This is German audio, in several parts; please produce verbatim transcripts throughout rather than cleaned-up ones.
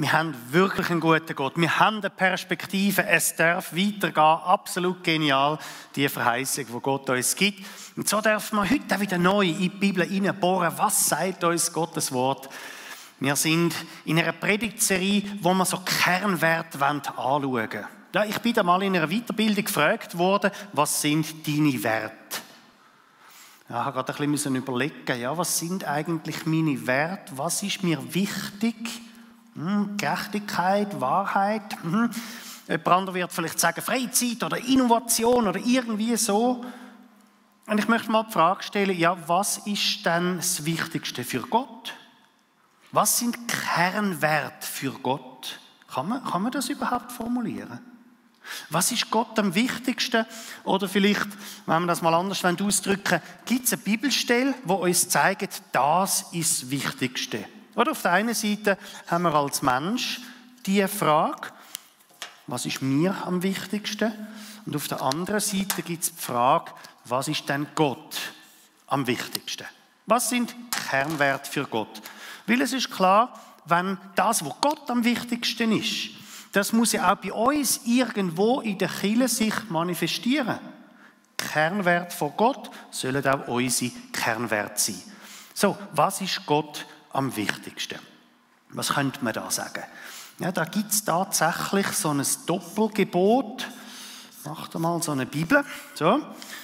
Wir haben wirklich einen guten Gott. Wir haben eine Perspektive. Es darf weitergehen. Absolut genial, die Verheißung, die Gott uns gibt. Und so dürfen wir heute auch wieder neu in die Bibel hineinbohren. Was sagt uns Gottes Wort? Wir sind in einer Predigtserie, wo wir so Kernwerte anschauen wollen. Ja, ich bin da mal in einer Weiterbildung gefragt worden, was sind deine Werte? Ja, ich habe gerade ein bisschen überlegen, ja, was sind eigentlich meine Werte? Was ist mir wichtig? Hm, Gerechtigkeit, Wahrheit. Hm. Jemand anderes wird vielleicht sagen Freizeit oder Innovation oder irgendwie so. Und ich möchte mal die Frage stellen, ja, was ist denn das Wichtigste für Gott? Was sind Kernwerte für Gott? Kann man, kann man das überhaupt formulieren? Was ist Gott am wichtigsten? Oder vielleicht, wenn wir das mal anders ausdrücken, gibt es eine Bibelstelle, die uns zeigt, das ist das Wichtigste. Oder auf der einen Seite haben wir als Mensch die Frage, was ist mir am wichtigsten? Und auf der anderen Seite gibt es die Frage, was ist denn Gott am wichtigsten? Was sind Kernwerte für Gott? Weil es ist klar, wenn das, was Gott am wichtigsten ist, das muss ja auch bei uns irgendwo in der Kirche sich manifestieren. Kernwerte von Gott sollen auch unsere Kernwerte sein. So, was ist Gott am wichtigsten? Was könnte man da sagen? Ja, da gibt es tatsächlich so ein Doppelgebot. Macht mal so eine Bibel. So.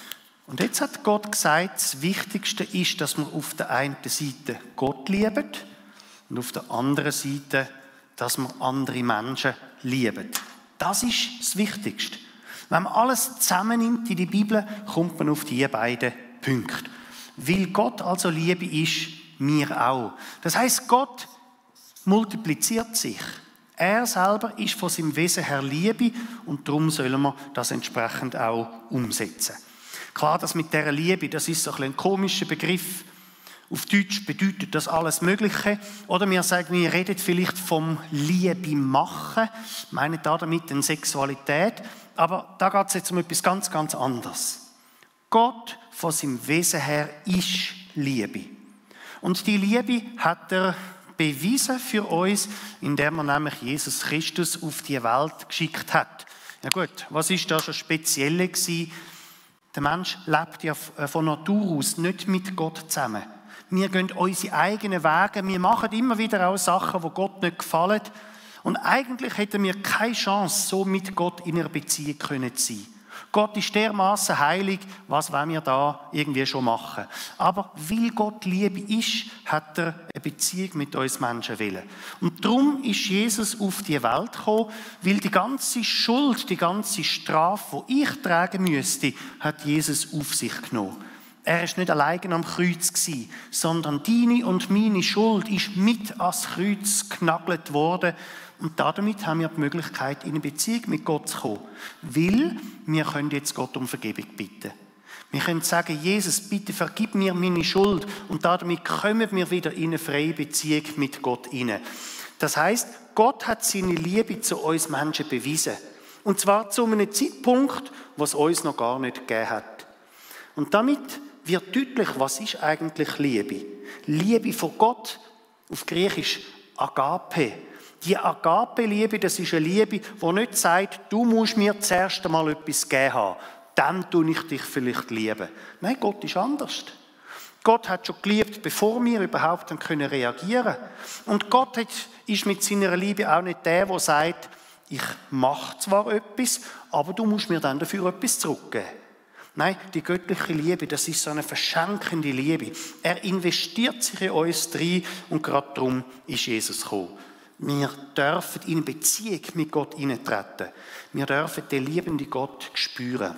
Und jetzt hat Gott gesagt, das Wichtigste ist, dass wir auf der einen Seite Gott lieben und auf der anderen Seite, dass wir andere Menschen lieben. Das ist das Wichtigste. Wenn man alles zusammennimmt in die Bibel, kommt man auf diese beiden Punkte. Weil Gott also Liebe ist, wir auch. Das heisst, Gott multipliziert sich. Er selber ist von seinem Wesen her Liebe und darum sollen wir das entsprechend auch umsetzen. Klar, das mit dieser Liebe, das ist so ein, ein komischer Begriff. Auf Deutsch bedeutet das alles Mögliche. Oder wir sagen, wir reden vielleicht vom Liebe machen, meinen da damit eine Sexualität. Aber da geht es jetzt um etwas ganz, ganz anderes. Gott von seinem Wesen her ist Liebe. Und die Liebe hat er bewiesen für uns, indem er nämlich Jesus Christus auf die Welt geschickt hat. Ja gut, was ist da schon speziell gewesen? Der Mensch lebt ja von Natur aus nicht mit Gott zusammen. Wir gehen unsere eigenen Wege, wir machen immer wieder auch Sachen, die Gott nicht gefallen. Und eigentlich hätten wir keine Chance, so mit Gott in einer Beziehung zu sein. Gott ist dermaßen heilig, was wollen wir da irgendwie schon machen. Aber weil Gott Liebe ist, hat er eine Beziehung mit uns Menschen wollen. Und darum ist Jesus auf die Welt gekommen, weil die ganze Schuld, die ganze Strafe, die ich tragen müsste, hat Jesus auf sich genommen. Er war nicht allein am Kreuz, sondern deine und meine Schuld ist mit ans Kreuz genagelt worden. Und damit haben wir die Möglichkeit, in eine Beziehung mit Gott zu kommen. Weil wir können jetzt Gott um Vergebung bitten. Wir können sagen, Jesus, bitte vergib mir meine Schuld. Und damit kommen wir wieder in eine freie Beziehung mit Gott hinein. Das heisst, Gott hat seine Liebe zu uns Menschen bewiesen. Und zwar zu einem Zeitpunkt, wo es uns noch gar nicht gegeben hat. Und damit wird deutlich, was ist eigentlich Liebe? Liebe von Gott, auf Griechisch Agape. Die Agape-Liebe, das ist eine Liebe, die nicht sagt, du musst mir zuerst einmal etwas geben haben, dann tue ich dich vielleicht lieben. Nein, Gott ist anders. Gott hat schon geliebt, bevor wir überhaupt reagieren können. Und Gott ist mit seiner Liebe auch nicht der, der sagt, ich mache zwar etwas, aber du musst mir dann dafür etwas zurückgeben. Nein, die göttliche Liebe, das ist so eine verschenkende Liebe. Er investiert sich in uns rein und gerade darum ist Jesus gekommen. Wir dürfen in eine Beziehung mit Gott hineintreten. Wir dürfen den liebenden Gott spüren.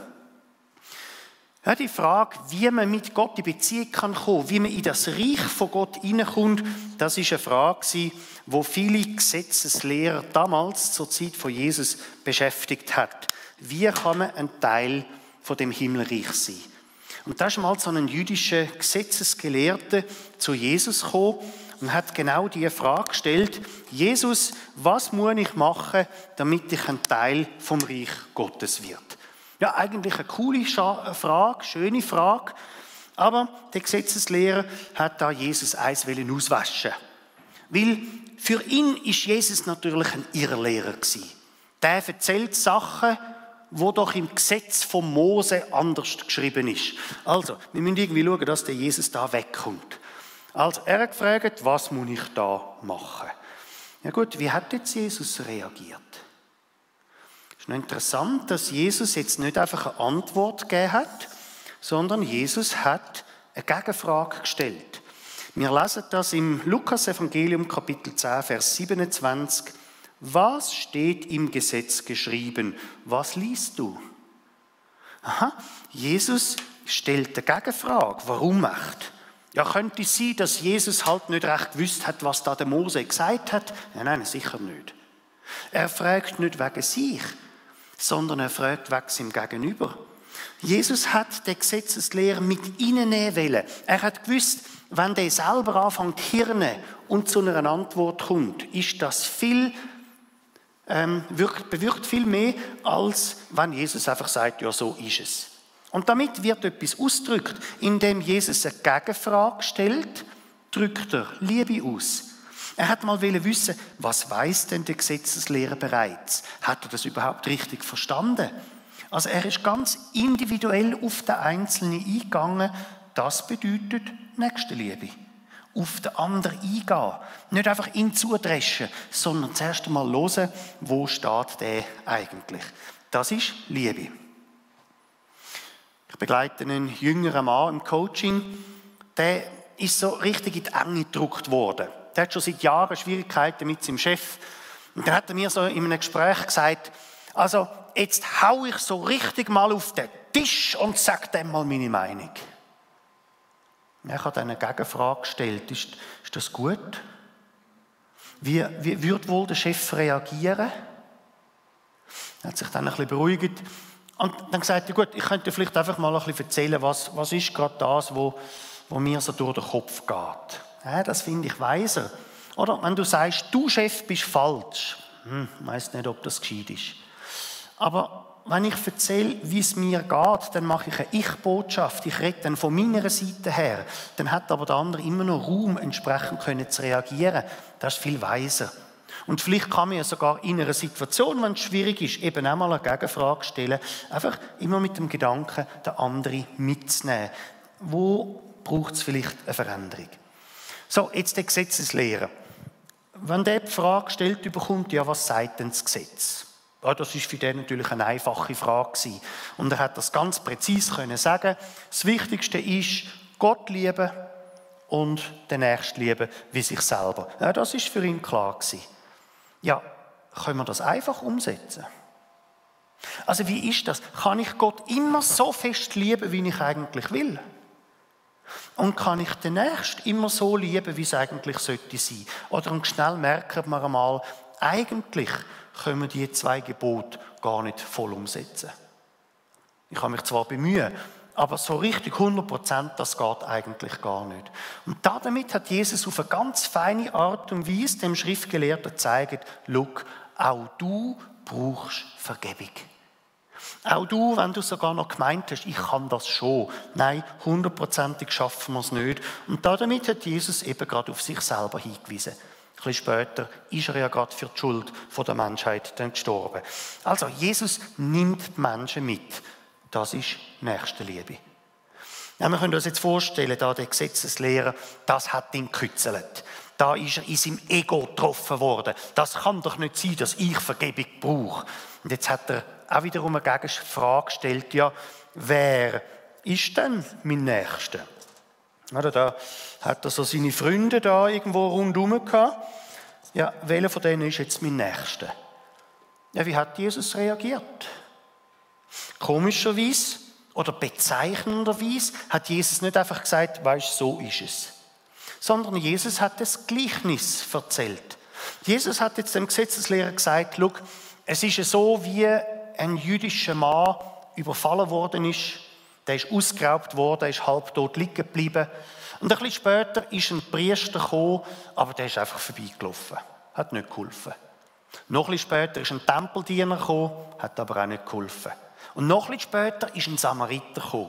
Ja, die Frage, wie man mit Gott in Beziehung kommen kann, wie man in das Reich von Gott hineinkommt, das ist eine Frage, die viele Gesetzeslehrer damals zur Zeit von Jesus beschäftigt hat. Wie kann man ein Teil von dem Himmelreich sein? Und da ist mal so ein jüdischer Gesetzesgelehrter zu Jesus gekommen und hat genau diese Frage gestellt: Jesus, was muss ich machen, damit ich ein Teil vom Reich Gottes wird? Ja, eigentlich eine coole Frage, schöne Frage, aber der Gesetzeslehrer hat da Jesus eins auswaschen. Weil für ihn ist Jesus natürlich ein Irrlehrer gewesen. Der erzählt Sachen, wo doch im Gesetz von Mose anders geschrieben ist. Also, wir müssen irgendwie schauen, dass der Jesus da wegkommt. Also, er hat gefragt, was muss ich da machen? Ja gut, wie hat jetzt Jesus reagiert? Es ist noch interessant, dass Jesus jetzt nicht einfach eine Antwort gegeben hat, sondern Jesus hat eine Gegenfrage gestellt. Wir lesen das im Lukas-Evangelium, Kapitel zehn, Vers siebenundzwanzig. Was steht im Gesetz geschrieben? Was liest du? Aha, Jesus stellt eine Gegenfrage. Warum echt? Ja, könnte es sein, dass Jesus halt nicht recht gewusst hat, was da der Mose gesagt hat? Ja, nein, sicher nicht. Er fragt nicht wegen sich, sondern er fragt wegen seinem Gegenüber. Jesus hat den Gesetzeslehrer mit reinnehmen wollen. Er hat gewusst, wenn der selber anfängt zu hirnen und zu einer Antwort kommt, ist das viel, ähm, wirkt, bewirkt viel mehr, als wenn Jesus einfach sagt, ja, so ist es. Und damit wird etwas ausgedrückt. Indem Jesus eine Gegenfrage stellt, drückt er Liebe aus. Er hat mal wissen, was weiß denn der Gesetzeslehrer bereits? Hat er das überhaupt richtig verstanden? Also er ist ganz individuell auf den Einzelnen eingegangen. Das bedeutet Nächstenliebe. Auf den anderen eingehen. Nicht einfach ihn zudreschen, sondern zuerst einmal hören, wo steht der eigentlich. Das ist Liebe. Ich begleite einen jüngeren Mann im Coaching. Der ist so richtig in die Enge gedrückt worden. Der hat schon seit Jahren Schwierigkeiten mit seinem Chef. Und dann hat er mir so in einem Gespräch gesagt, also jetzt hau ich so richtig mal auf den Tisch und sag dem mal meine Meinung. Ich habe dann eine Gegenfrage gestellt. Ist, ist das gut? Wie, wie würde wohl der Chef reagieren? Er hat sich dann ein bisschen beruhigt. Und dann gesagt, ja gut, ich könnte vielleicht einfach mal ein bisschen erzählen, was, was ist gerade das, wo, wo mir so durch den Kopf geht. Ja, das finde ich weiser. Oder wenn du sagst, du Chef bist falsch. Hm, ich weiss nicht, ob das gescheit ist. Aber wenn ich erzähle, wie es mir geht, dann mache ich eine Ich-Botschaft. Ich rede dann von meiner Seite her. Dann hat aber der andere immer noch Raum, entsprechend können zu reagieren. Das ist viel weiser. Und vielleicht kann man ja sogar in einer Situation, wenn es schwierig ist, eben auch mal eine Gegenfrage stellen. Einfach immer mit dem Gedanken, den anderen mitzunehmen. Wo braucht es vielleicht eine Veränderung? So, jetzt der Gesetzeslehrer. Wenn der die Frage gestellt bekommt, ja, was sagt denn das Gesetz? Ja, das war für den natürlich eine einfache Frage gewesen. Und er hat das ganz präzise können sagen. Das Wichtigste ist, Gott lieben und den Nächsten lieben wie sich selber. Ja, das ist für ihn klar gewesen. Ja, können wir das einfach umsetzen? Also wie ist das? Kann ich Gott immer so fest lieben, wie ich eigentlich will? Und kann ich den Nächsten immer so lieben, wie es eigentlich sollte sein? Oder schnell merken wir einmal, eigentlich können wir die zwei Gebote gar nicht voll umsetzen. Ich kann mich zwar bemühen, aber so richtig hundert Prozent, das geht eigentlich gar nicht. Und damit hat Jesus auf eine ganz feine Art und Weise dem Schriftgelehrten gezeigt, schau, auch du brauchst Vergebung. Auch du, wenn du sogar noch gemeint hast, ich kann das schon. Nein, hundertprozentig schaffen wir es nicht. Und damit hat Jesus eben gerade auf sich selber hingewiesen. Ein bisschen später ist er ja gerade für die Schuld der Menschheit dann gestorben. Also, Jesus nimmt die Menschen mit. Das ist Nächstenliebe. Ja, wir können uns jetzt vorstellen, da der Gesetzeslehrer, das hat ihn gekützelt. Da ist er in seinem Ego getroffen worden. Das kann doch nicht sein, dass ich Vergebung brauche. Und jetzt hat er auch wiederum eine Gegenfrage gestellt, ja, wer ist denn mein Nächster? Oder da hat er so seine Freunde da irgendwo rundherum gehabt. Ja, welcher von denen ist jetzt mein Nächster? Ja, wie hat Jesus reagiert? Komischerweise oder bezeichnenderweise hat Jesus nicht einfach gesagt, weisst, so ist es. Sondern Jesus hat das Gleichnis erzählt. Jesus hat jetzt dem Gesetzeslehrer gesagt, schau, es ist so, wie ein jüdischer Mann überfallen worden ist. Der ist ausgeraubt worden, ist halbtot liegen geblieben. Und ein bisschen später ist ein Priester gekommen, aber der ist einfach vorbeigelaufen. Hat nicht geholfen. Noch ein bisschen später ist ein Tempeldiener gekommen, hat aber auch nicht geholfen. Und noch ein bisschen später ist ein Samariter gekommen.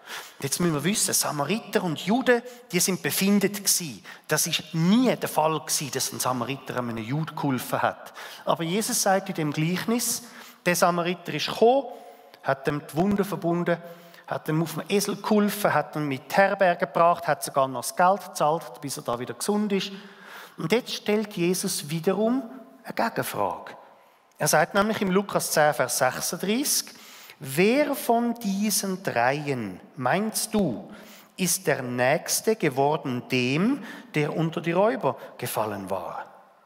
Jetzt müssen wir wissen, Samariter und Juden, die sind befindet gewesen. Das ist nie der Fall gewesen, dass ein Samariter einem Juden geholfen hat. Aber Jesus sagt in dem Gleichnis, der Samariter ist gekommen, hat ihm die Wunden verbunden, hat ihm auf dem Esel geholfen, hat ihn mit Herberge gebracht, hat sogar noch das Geld gezahlt, bis er da wieder gesund ist. Und jetzt stellt Jesus wiederum eine Gegenfrage. Er sagt nämlich im Lukas zehn, Vers sechsunddreißig, wer von diesen dreien, meinst du, ist der Nächste geworden dem, der unter die Räuber gefallen war?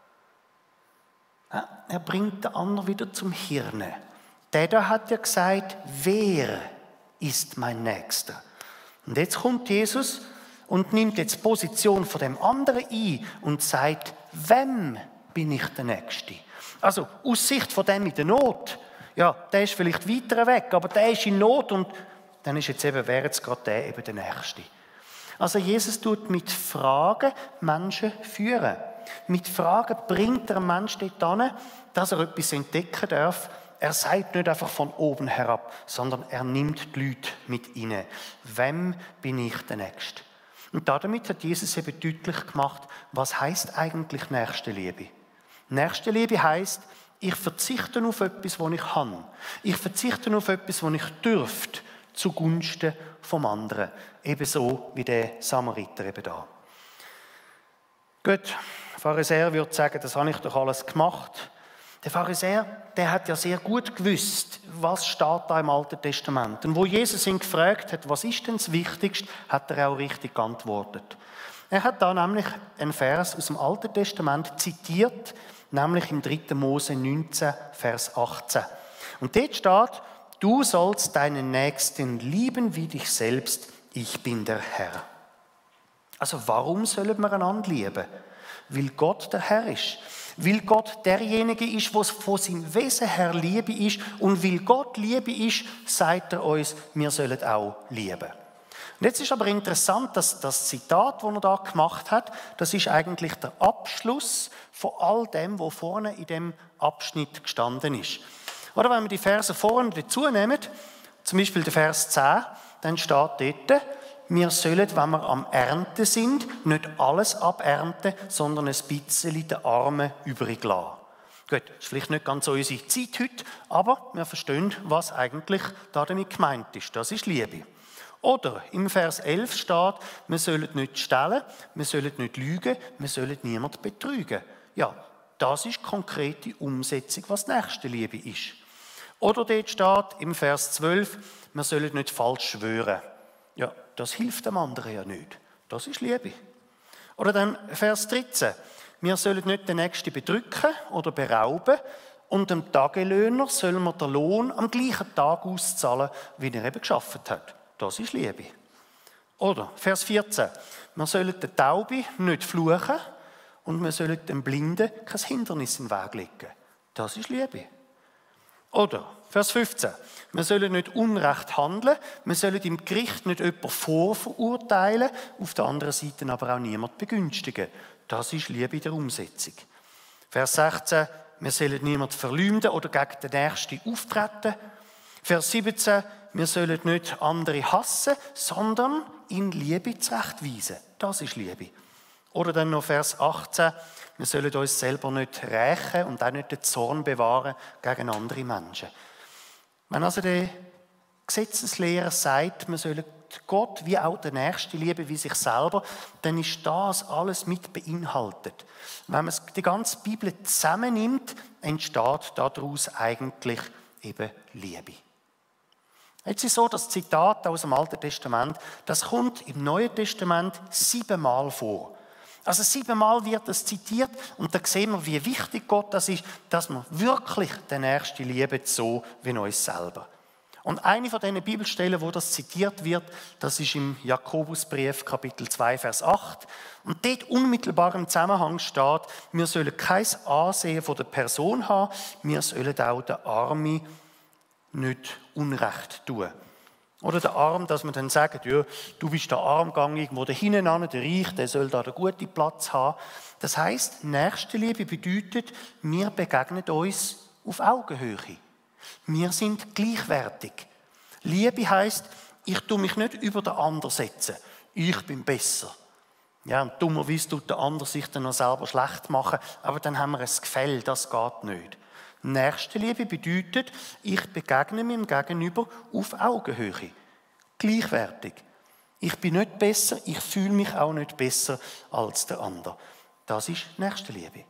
Ja, er bringt den anderen wieder zum Hirne. Der da hat ja gesagt, wer ist mein Nächster? Und jetzt kommt Jesus und nimmt jetzt die Position von dem anderen ein und sagt, wem bin ich der Nächste? Also aus Sicht von dem in der Not, ja, der ist vielleicht weiter weg, aber der ist in Not und dann ist jetzt eben, wäre jetzt gerade der eben der Nächste. Also Jesus tut mit Fragen Menschen führen. Mit Fragen bringt der Mensch dort hin, dass er etwas entdecken darf. Er sagt nicht einfach von oben herab, sondern er nimmt die Leute mit rein. Wem bin ich der Nächste? Und damit hat Jesus eben deutlich gemacht, was heisst eigentlich Nächstenliebe? Nächstenliebe heisst, ich verzichte auf etwas, was ich habe. Ich verzichte auf etwas, was ich dürfte, zugunsten vom anderen. Ebenso wie der Samariter eben da. Gut, der Pharisäer würde sagen, das habe ich doch alles gemacht. Der Pharisäer, der hat ja sehr gut gewusst, was steht da im Alten Testament. Und wo Jesus ihn gefragt hat, was ist denn das Wichtigste, hat er auch richtig geantwortet. Er hat da nämlich einen Vers aus dem Alten Testament zitiert, nämlich im dritten Mose neunzehn, Vers achtzehn. Und dort steht, du sollst deinen Nächsten lieben wie dich selbst, ich bin der Herr. Also warum sollen wir einander lieben? Weil Gott der Herr ist. Weil Gott derjenige ist, der von seinem Wesen her Liebe ist. Und weil Gott Liebe ist, sagt er uns, wir sollen auch lieben. Und jetzt ist aber interessant, dass das Zitat, das er da gemacht hat, das ist eigentlich der Abschluss von all dem, was vorne in dem Abschnitt gestanden ist. Oder wenn wir die Verse vorne dazu nehmen, zum Beispiel der Vers zehn, dann steht dort, wir sollen, wenn wir am Ernten sind, nicht alles abernten, sondern ein bisschen den Armen übrig lassen. Gut, das ist vielleicht nicht ganz so unsere Zeit heute, aber wir verstehen, was eigentlich damit gemeint ist. Das ist Liebe. Oder im Vers elf steht, wir sollen nicht stehlen, wir sollen nicht lügen, wir sollen niemanden betrügen. Ja, das ist konkrete Umsetzung, was Nächstenliebe ist. Oder dort steht im Vers zwölf, wir sollen nicht falsch schwören. Ja, das hilft dem anderen ja nicht. Das ist Liebe. Oder dann Vers dreizehn. Wir sollen nicht den Nächsten bedrücken oder berauben und dem Tagelöhner sollen wir den Lohn am gleichen Tag auszahlen, wie er eben gearbeitet hat. Das ist Liebe. Oder Vers vierzehn. Wir sollen den Tauben nicht fluchen und wir sollen dem Blinden kein Hindernis in den Weg legen. Das ist Liebe. Oder Vers fünfzehn. Wir sollen nicht Unrecht handeln, wir sollen im Gericht nicht jemanden vorverurteilen, auf der anderen Seite aber auch niemanden begünstigen. Das ist Liebe in der Umsetzung. Vers sechzehn. Wir sollen niemanden verleumden oder gegen den Nächsten auftreten. Vers siebzehn. Wir sollen nicht andere hassen, sondern in Liebe zurechtweisen. Das ist Liebe. Oder dann noch Vers achtzehn. Wir sollen uns selber nicht rächen und auch nicht den Zorn bewahren gegen andere Menschen. Wenn also der Gesetzeslehrer sagt, wir sollen Gott wie auch den Nächsten lieben wie sich selber, dann ist das alles mit beinhaltet. Wenn man die ganze Bibel zusammennimmt, entsteht daraus eigentlich eben Liebe. Jetzt ist es so, das Zitat aus dem Alten Testament, das kommt im Neuen Testament siebenmal vor. Also siebenmal wird das zitiert und da sehen wir, wie wichtig Gott das ist, dass wir wirklich den Nächsten lieben, so wie uns selber. Und eine von diesen Bibelstellen, wo das zitiert wird, das ist im Jakobusbrief, Kapitel zwei, Vers acht. Und dort unmittelbar im Zusammenhang steht, wir sollen kein Ansehen von der Person haben, wir sollen auch den Armen nicht Unrecht tun. Oder der Arm, dass man dann sagt, ja, du bist der Armgang irgendwo da hinten an, der Reich, der soll da den guten Platz haben. Das heisst, Nächstenliebe bedeutet, wir begegnen uns auf Augenhöhe. Wir sind gleichwertig. Liebe heisst, Ich tue mich nicht über den anderen setzen. Ich bin besser. Ja, und dummerweise tut der andere sich dann noch selber schlecht machen, aber dann haben wir ein Gefälle, das geht nicht. Nächstenliebe bedeutet, ich begegne meinem Gegenüber auf Augenhöhe. Gleichwertig. Ich bin nicht besser, ich fühle mich auch nicht besser als der andere. Das ist Nächstenliebe.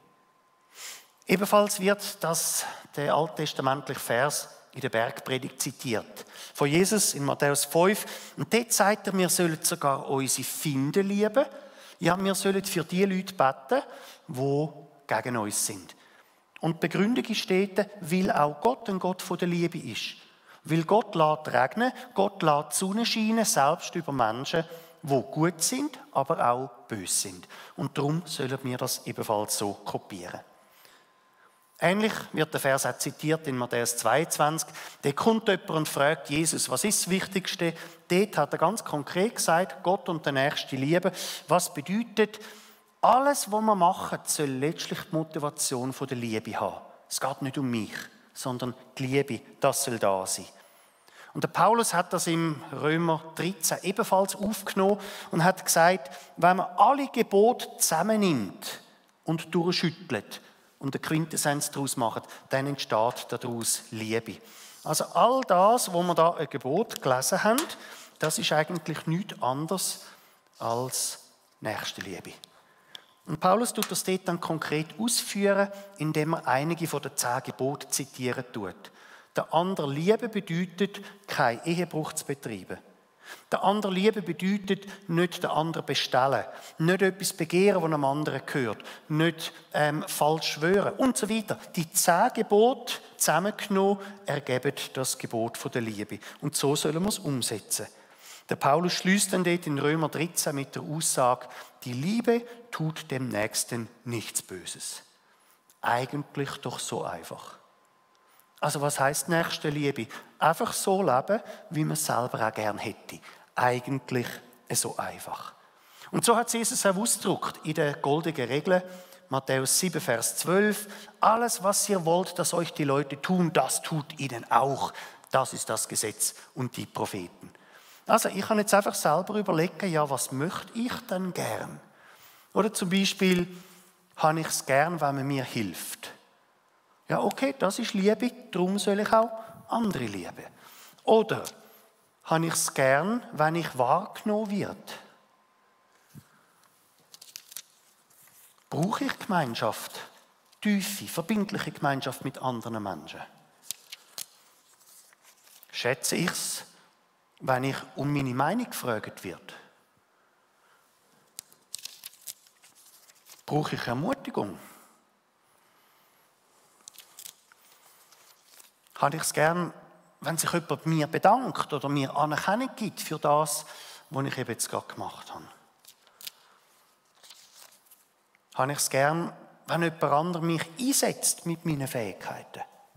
Ebenfalls wird das der alttestamentliche Vers in der Bergpredigt zitiert. Von Jesus in Matthäus fünf. Und dort sagt er, wir sollen sogar unsere Feinde lieben. Ja, wir sollen für die Leute beten, die gegen uns sind. Und die Begründung ist dort, weil auch Gott ein Gott von der Liebe ist. Weil Gott lässt regnen, Gott lässt die Sonne scheinen, selbst über Menschen, die gut sind, aber auch böse sind. Und darum sollen wir das ebenfalls so kopieren. Ähnlich wird der Vers auch zitiert in Matthäus zweiundzwanzig. Da kommt jemand und fragt Jesus, was ist das Wichtigste? Dort hat er ganz konkret gesagt, Gott und der Nächste lieben. Was bedeutet, alles, was wir machen, soll letztlich die Motivation der Liebe haben. Es geht nicht um mich, sondern die Liebe, das soll da sein. Und der Paulus hat das im Römer dreizehn ebenfalls aufgenommen und hat gesagt, wenn man alle Gebote zusammennimmt und durchschüttelt und eine Quintessenz daraus macht, dann entsteht daraus Liebe. Also all das, wo wir da ein Gebot gelesen haben, das ist eigentlich nichts anderes als Nächstenliebe. Und Paulus tut das dort dann konkret ausführen, indem er einige von den zehn Geboten zitieren tut. Der andere Liebe bedeutet, kein Ehebruch zu betreiben. Der andere Liebe bedeutet, nicht den anderen bestellen, nicht etwas begehren, was einem anderen gehört, nicht ähm, falsch schwören und so weiter. Die zehn Gebote zusammengenommen ergeben das Gebot von der Liebe. Und so sollen wir es umsetzen. Der Paulus schließt dann dort in Römer dreizehn mit der Aussage, die Liebe tut dem Nächsten nichts Böses. Eigentlich doch so einfach. Also was heisst Nächstenliebe? Einfach so leben, wie man es selber auch gerne hätte. Eigentlich so einfach. Und so hat Jesus auch ausgedrückt in der goldenen Regel, Matthäus sieben, Vers zwölf, alles, was ihr wollt, dass euch die Leute tun, das tut ihnen auch. Das ist das Gesetz und die Propheten. Also ich kann jetzt einfach selber überlegen, ja, was möchte ich denn gern? Oder zum Beispiel, habe ich es gern, wenn man mir hilft? Ja, okay, das ist Liebe, darum soll ich auch andere lieben. Oder habe ich es gern, wenn ich wahrgenommen werde? Brauche ich Gemeinschaft? Tiefe, verbindliche Gemeinschaft mit anderen Menschen? Schätze ich es, wenn ich um meine Meinung gefragt wird? Brauche ich Ermutigung? Habe ich es gern, wenn sich jemand mir bedankt oder mir Anerkennung gibt für das, was ich eben jetzt gerade gemacht habe? Habe ich es gern, wenn jemand anderes mich einsetzt mit meinen Fähigkeiten?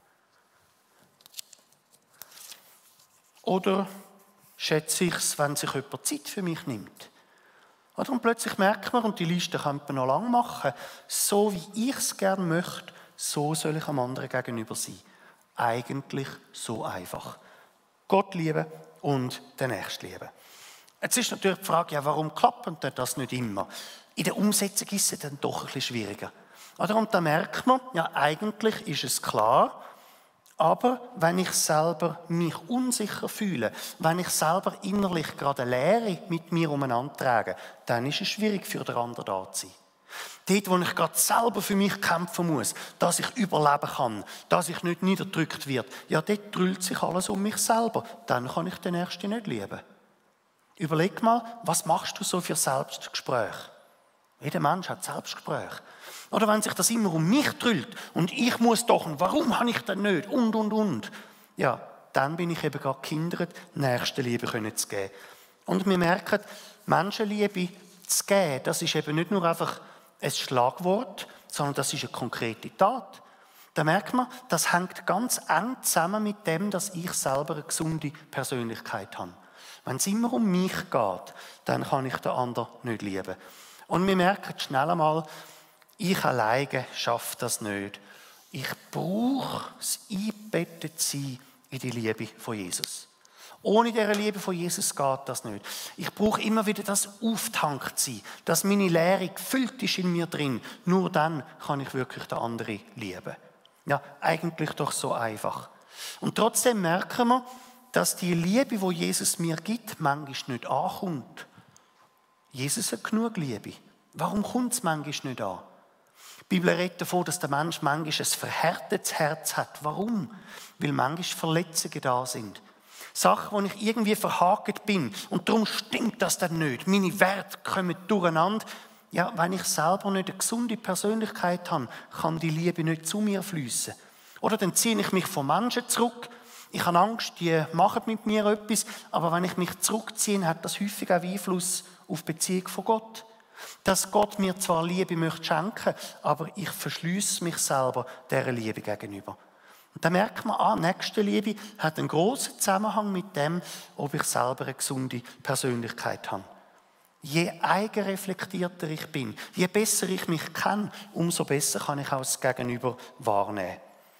Oder schätze ich es, wenn sich jemand Zeit für mich nimmt? Oder und plötzlich merkt man, und die Liste könnte man noch lang machen, so wie ich es gerne möchte, so soll ich am anderen gegenüber sein. Eigentlich so einfach. Gott lieben und den Nächsten lieben. Jetzt ist natürlich die Frage, ja, warum klappt denn das nicht immer? In der Umsetzung ist es dann doch ein bisschen schwieriger. Oder? Und da merkt man, ja, eigentlich ist es klar, aber wenn ich selber mich unsicher fühle, wenn ich selber innerlich gerade eine Leere mit mir umeinander trage, dann ist es schwierig für den anderen da zu sein. Dort, wo ich gerade selber für mich kämpfen muss, dass ich überleben kann, dass ich nicht niederdrückt werde, ja, dort drüllt sich alles um mich selber. Dann kann ich den Nächsten nicht lieben. Überleg mal, was machst du so für Selbstgespräch? Jeder Mensch hat Selbstgespräch. Oder wenn sich das immer um mich drüllt und ich muss doch, und warum habe ich denn nicht? Und, und, und. Ja, dann bin ich eben gerade gehindert, Nächstenliebe zu geben. Und wir merken, Menschenliebe zu geben, das ist eben nicht nur einfach ein Schlagwort, sondern das ist eine konkrete Tat. Da merkt man, das hängt ganz eng zusammen mit dem, dass ich selber eine gesunde Persönlichkeit habe. Wenn es immer um mich geht, dann kann ich den anderen nicht lieben. Und wir merken schnell einmal, ich alleine schaffe das nicht. Ich brauche das Eingebettetsein in die Liebe von Jesus. Ohne diese Liebe von Jesus geht das nicht. Ich brauche immer wieder das auftankt sein, dass meine Leere gefüllt ist in mir drin. Nur dann kann ich wirklich den anderen lieben. Ja, eigentlich doch so einfach. Und trotzdem merken wir, dass die Liebe, die Jesus mir gibt, manchmal nicht ankommt. Jesus hat genug Liebe. Warum kommt es manchmal nicht an? Die Bibel redet davon, dass der Mensch manchmal ein verhärtetes Herz hat. Warum? Weil manchmal Verletzungen da sind. Sachen, wo ich irgendwie verhakt bin. Und darum stimmt das dann nicht. Meine Werte kommen durcheinander. Ja, wenn ich selber nicht eine gesunde Persönlichkeit habe, kann die Liebe nicht zu mir fließen. Oder dann ziehe ich mich von Menschen zurück. Ich habe Angst, die machen mit mir etwas. Aber wenn ich mich zurückziehe, hat das häufig auch Einfluss auf die Beziehung von Gott. Dass Gott mir zwar Liebe möchte schenken, aber ich verschliesse mich selber dieser Liebe gegenüber. Und dann merkt man, ah, Nächstenliebe hat einen grossen Zusammenhang mit dem, ob ich selber eine gesunde Persönlichkeit habe. Je eigenreflektierter ich bin, je besser ich mich kenne, umso besser kann ich auch das Gegenüber wahrnehmen.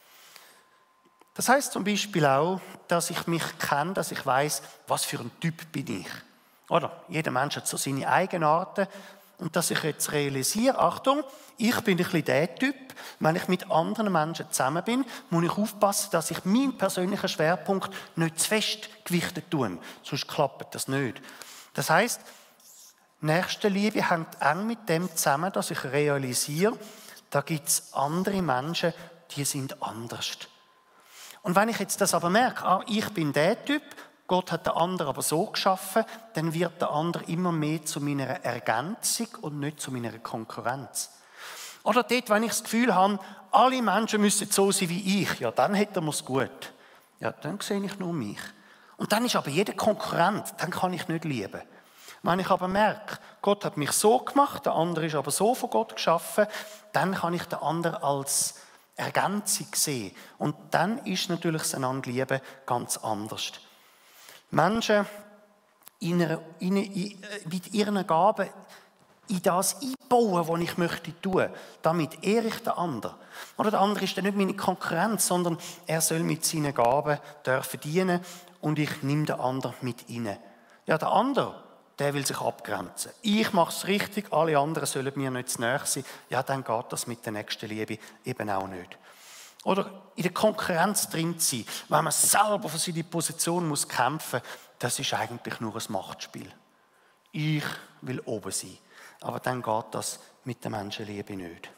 Das heisst zum Beispiel auch, dass ich mich kenne, dass ich weiss, was für ein Typ bin ich. Oder? Jeder Mensch hat so seine Eigenarten. Und dass ich jetzt realisiere, Achtung, ich bin ein bisschen der Typ, wenn ich mit anderen Menschen zusammen bin, muss ich aufpassen, dass ich meinen persönlichen Schwerpunkt nicht zu fest gewichtet tue. Sonst klappt das nicht. Das heisst, Nächstenliebe hängt eng mit dem zusammen, dass ich realisiere, da gibt es andere Menschen, die sind anders. Und wenn ich jetzt das aber merke, ah, ich bin der Typ, Gott hat den anderen aber so geschaffen, dann wird der andere immer mehr zu meiner Ergänzung und nicht zu meiner Konkurrenz. Oder dort, wenn ich das Gefühl habe, alle Menschen müssen so sein wie ich, ja, dann hätten wir es gut. Ja, dann sehe ich nur mich. Und dann ist aber jeder Konkurrent, dann kann ich nicht lieben. Wenn ich aber merke, Gott hat mich so gemacht, der andere ist aber so von Gott geschaffen, dann kann ich den anderen als Ergänzung sehen. Und dann ist natürlich das Einanderlieben ganz anders. Menschen in einer, in, in, mit ihren Gaben in das einbauen, was ich möchte tun, damit ehre ich den anderen. Oder der andere ist dann nicht meine Konkurrenz, sondern er soll mit seinen Gaben dürfen dienen und ich nehme den anderen mit rein. Ja, der andere, der will sich abgrenzen. Ich mache es richtig, alle anderen sollen mir nicht zu nahe sein. Ja, dann geht das mit der Nächstenliebe eben auch nicht. Oder in der Konkurrenz drin zu sein, wenn man selber für seine Position muss kämpfen muss, das ist eigentlich nur ein Machtspiel. Ich will oben sein. Aber dann geht das mit der Menschenliebe nicht.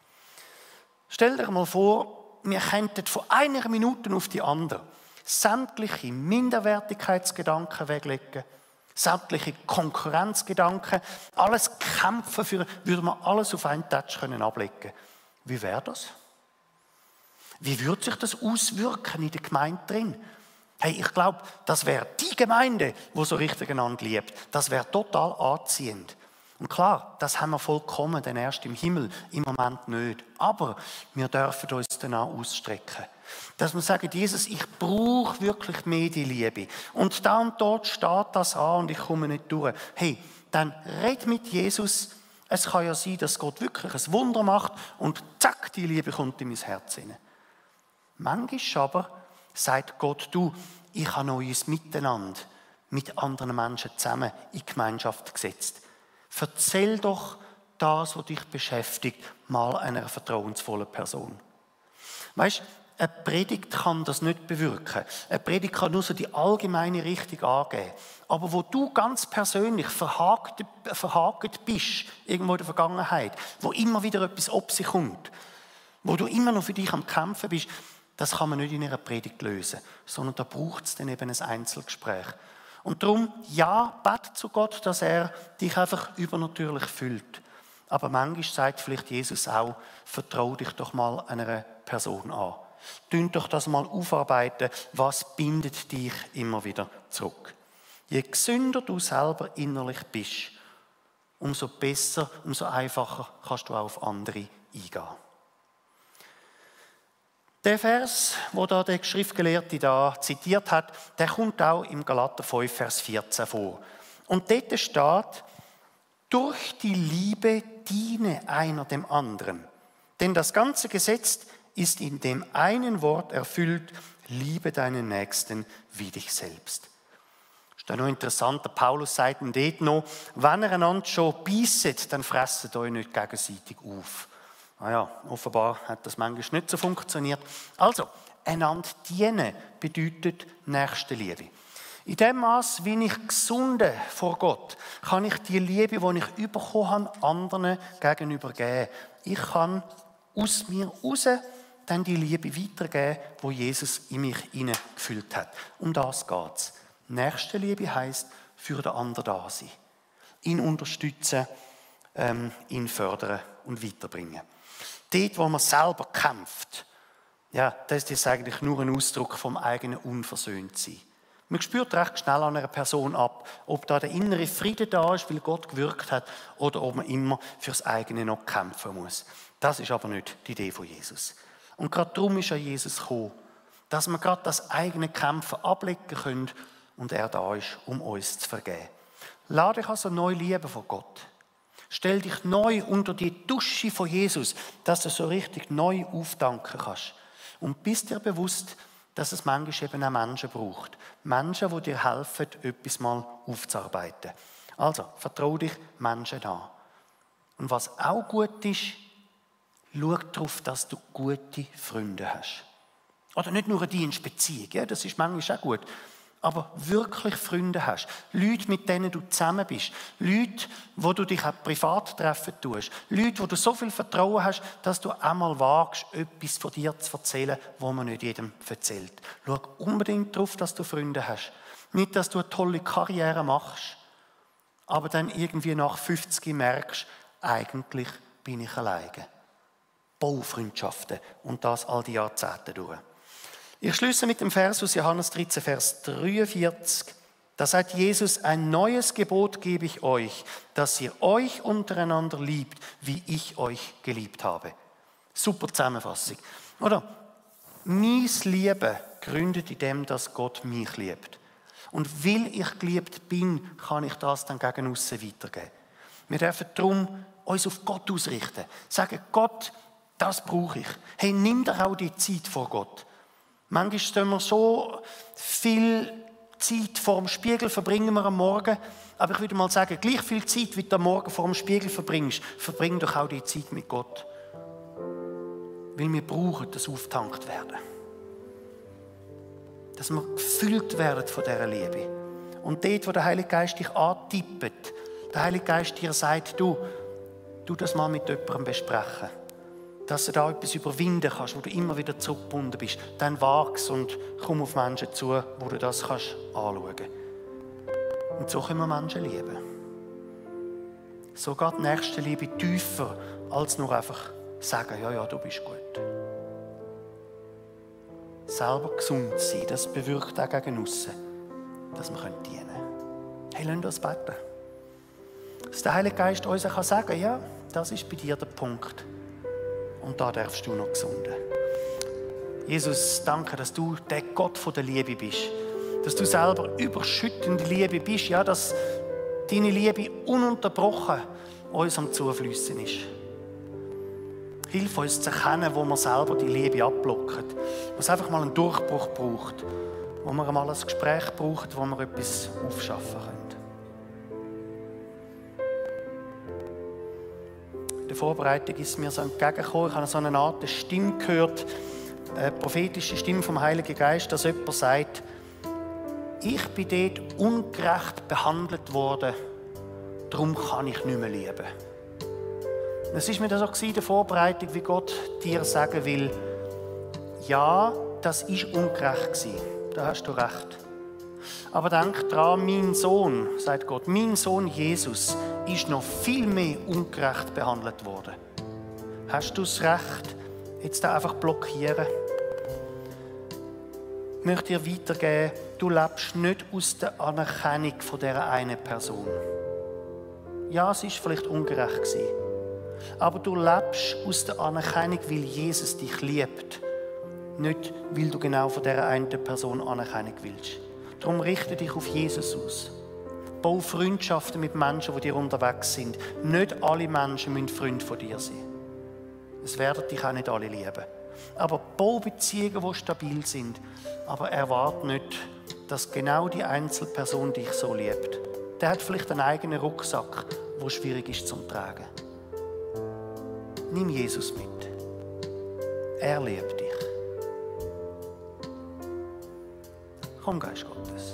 Stell dir mal vor, wir könnten von einer Minute auf die andere sämtliche Minderwertigkeitsgedanken weglegen, sämtliche Konkurrenzgedanken, alles Kämpfen für, würde man alles auf einen Touch können ablegen. Wie wäre das? Wie würde sich das auswirken in der Gemeinde drin? Hey, ich glaube, das wäre die Gemeinde, die so richtig einander liebt. Das wäre total anziehend. Und klar, das haben wir vollkommen, denn erst im Himmel, im Moment nicht. Aber wir dürfen uns danach ausstrecken. Dass wir sagen, Jesus, ich brauche wirklich mehr die Liebe. Und da und dort steht das an und ich komme nicht durch. Hey, dann red mit Jesus. Es kann ja sein, dass Gott wirklich ein Wunder macht und zack, die Liebe kommt in mein Herz hinein. Manchmal aber sagt Gott, du, ich habe neues Miteinander mit anderen Menschen zusammen in Gemeinschaft gesetzt. Erzähl doch das, was dich beschäftigt, mal einer vertrauensvollen Person. Weißt, eine Predigt kann das nicht bewirken. Eine Predigt kann nur so die allgemeine Richtung angeben. Aber wo du ganz persönlich verhakt, verhakt bist, irgendwo in der Vergangenheit, wo immer wieder etwas ob sich kommt, wo du immer noch für dich am Kämpfen bist, das kann man nicht in einer Predigt lösen, sondern da braucht es dann eben ein Einzelgespräch. Und darum, ja, bete zu Gott, dass er dich einfach übernatürlich füllt. Aber manchmal sagt vielleicht Jesus auch, vertrau dich doch mal einer Person an. Tun doch das mal aufarbeiten, was bindet dich immer wieder zurück. Je gesünder du selber innerlich bist, umso besser, umso einfacher kannst du auch auf andere eingehen. Der Vers, wo da der Schriftgelehrte da zitiert hat, der kommt auch im Galater fünf, Vers vierzehn vor. Und dort steht, durch die Liebe diene einer dem anderen. Denn das ganze Gesetz ist in dem einen Wort erfüllt, liebe deinen Nächsten wie dich selbst. Das ist noch interessant, der Paulus sagt ihm dort noch, wenn ihr einander schon beisset, dann fresset euch nicht gegenseitig auf. Naja, offenbar hat das manchmal nicht so funktioniert. Also, einander dienen bedeutet Nächstenliebe. In dem Maß, wie ich gesunde vor Gott, kann ich die Liebe, die ich bekommen habe, anderen gegenüber geben. Ich kann aus mir raus dann die Liebe weitergeben, die Jesus in mich hineingefüllt hat. Um das geht es. Nächstenliebe heisst, für den anderen da sein. Ihn unterstützen, ähm, ihn fördern und weiterbringen. Dort, wo man selber kämpft, ja, das ist eigentlich nur ein Ausdruck vom eigenen Unversöhntsein. Man spürt recht schnell an einer Person ab, ob da der innere Frieden da ist, weil Gott gewirkt hat, oder ob man immer fürs eigene noch kämpfen muss. Das ist aber nicht die Idee von Jesus. Und gerade darum ist ja Jesus gekommen, dass wir gerade das eigene Kämpfen ablegen können und er da ist, um uns zu vergeben. Lass dich also neu lieben von Gott. Stell dich neu unter die Dusche von Jesus, dass du so richtig neu aufdanken kannst. Und bist dir bewusst, dass es manchmal eben auch Menschen braucht. Menschen, die dir helfen, etwas mal aufzuarbeiten. Also, vertraue dich Menschen an. Und was auch gut ist, schau darauf, dass du gute Freunde hast. Oder nicht nur eine Dienstbeziehung, ja, das ist manchmal auch gut. Aber wirklich Freunde hast. Leute, mit denen du zusammen bist. Leute, wo du dich auch privat treffen tust. Leute, wo du so viel Vertrauen hast, dass du einmal wagst, etwas von dir zu erzählen, was man nicht jedem erzählt. Schau unbedingt darauf, dass du Freunde hast. Nicht, dass du eine tolle Karriere machst, aber dann irgendwie nach fünfzig merkst, eigentlich bin ich alleine. Bau Freundschaften und das all die Jahrzehnte durch. Ich schließe mit dem Vers aus Johannes dreizehn, Vers dreiundvierzig. Da sagt Jesus, ein neues Gebot gebe ich euch, dass ihr euch untereinander liebt, wie ich euch geliebt habe. Super Zusammenfassung. Oder? Mein Lieben gründet in dem, dass Gott mich liebt. Und weil ich geliebt bin, kann ich das dann gegen aussen weitergeben. Wir dürfen darum uns auf Gott ausrichten. Sagen, Gott, das brauche ich. Hey, nimm dir auch die Zeit vor Gott. Manchmal stehen wir so viel Zeit vor dem Spiegel, verbringen wir am Morgen. Aber ich würde mal sagen, gleich viel Zeit, wie du am Morgen vor dem Spiegel verbringst, verbring doch auch die Zeit mit Gott. Weil wir brauchen das aufgetankt werden. Dass wir gefüllt werden von dieser Liebe. Und dort, wo der Heilige Geist dich antippt, der Heilige Geist dir sagt, du, du das mal mit jemandem besprechen. Dass du da etwas überwinden kannst, wo du immer wieder zurückgebunden bist. Dann wag's und komm auf Menschen zu, wo du das kannst anschauen kannst. Und so können wir Menschen lieben. So geht die Nächstenliebe tiefer, als nur einfach sagen, ja, ja, du bist gut. Selber gesund sein, das bewirkt auch gegen aussen, dass wir dienen können. Hey, lasst uns beten. Dass der Heilige Geist uns auch sagen kann, ja, das ist bei dir der Punkt. Und da darfst du noch gesunden. Jesus, danke, dass du der Gott von der Liebe bist. Dass du selber überschüttende Liebe bist. Ja, dass deine Liebe ununterbrochen uns am Zufliessen ist. Hilf uns zu erkennen, wo wir selber die Liebe abblocken. Wo es einfach mal einen Durchbruch braucht. Wo wir mal ein Gespräch brauchen, wo wir etwas aufschaffen können. In der Vorbereitung ist mir so entgegengekommen, ich habe so eine Art Stimme gehört, eine prophetische Stimme vom Heiligen Geist, dass jemand sagt, ich bin dort ungerecht behandelt worden, darum kann ich nicht mehr lieben. Es war mir dann so in der Vorbereitung, wie Gott dir sagen will, ja, das war ungerecht gewesen, da hast du recht. Aber denk dran, mein Sohn, sagt Gott, mein Sohn Jesus ist noch viel mehr ungerecht behandelt worden. Hast du das Recht, jetzt da einfach blockieren? Ich möchte dir weitergeben, du lebst nicht aus der Anerkennung von dieser einen Person. Ja, es war vielleicht ungerecht gewesen. Aber du lebst aus der Anerkennung, weil Jesus dich liebt. Nicht, weil du genau von dieser einen Person Anerkennung willst. Darum richte dich auf Jesus aus. Bau Freundschaften mit Menschen, die dir unterwegs sind. Nicht alle Menschen müssen Freunde von dir sein. Es werden dich auch nicht alle lieben. Aber bau Beziehungen, die stabil sind. Aber erwarte nicht, dass genau die Einzelperson dich so liebt. Der hat vielleicht einen eigenen Rucksack, der schwierig ist zum Tragen. Nimm Jesus mit. Er liebt dich. Komm, Geist Gottes.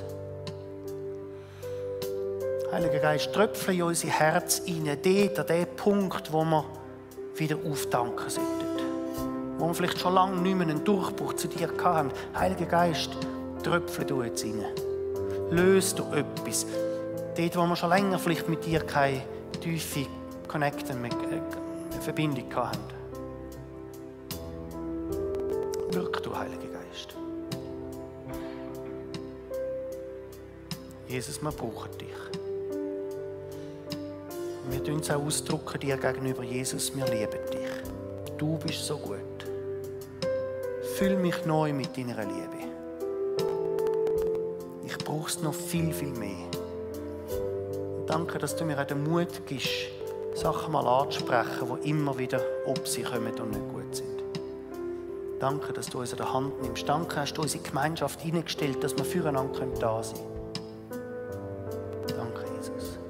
Heiliger Geist, tröpfle in unser Herz hinein, dort an den Punkt, wo wir wieder auftanken sollten. Wo wir vielleicht schon lange nicht mehr einen Durchbruch zu dir hatten. Heiliger Geist, tröpfle du jetzt hinein. Löse du etwas. Dort, wo wir schon länger vielleicht mit dir keine tiefe Connection, eine Verbindung hatten. Wirk du, Heiliger Geist. Jesus, wir brauchen dich. Wir tun es auch ausdrücken dir gegenüber, Jesus, wir lieben dich. Du bist so gut. Füll mich neu mit deiner Liebe. Ich brauche es noch viel, viel mehr. Und danke, dass du mir auch den Mut gibst, Sachen mal anzusprechen, die immer wieder ob sie kommen und nicht gut sind. Danke, dass du uns an der Hand nimmst. Danke, hast du unsere Gemeinschaft hineingestellt, dass wir füreinander da sein können. Danke, Jesus.